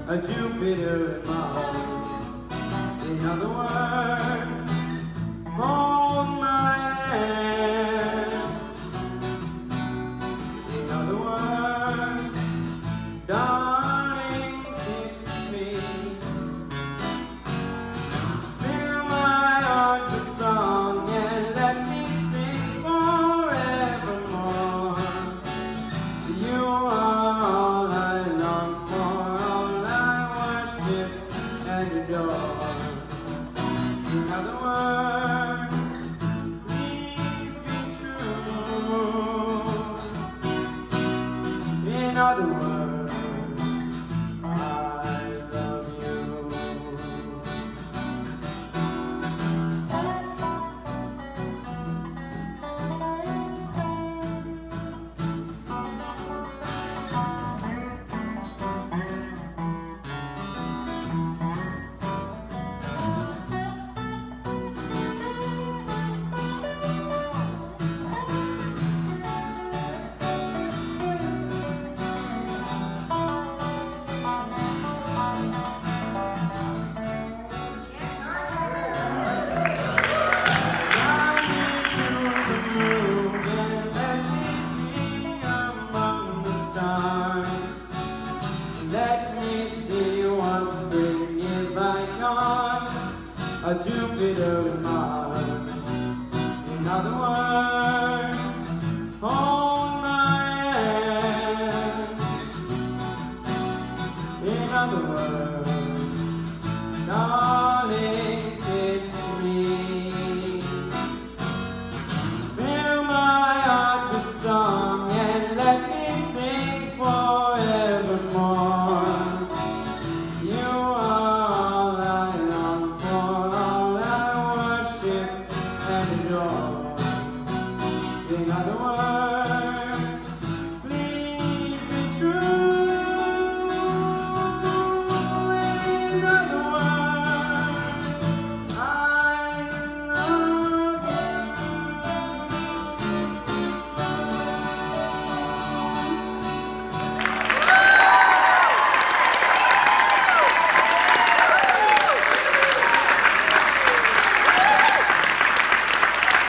a Jupiter in Mars. In other words, hold my hand. In other words, darling, kiss me. Fill my heart with song and let me sing forevermore. You are all I long for, all I worship and adore. In other words, please be true. In other words, I love you. Let me see what spring is like on a Jupiter and Mars. In other words,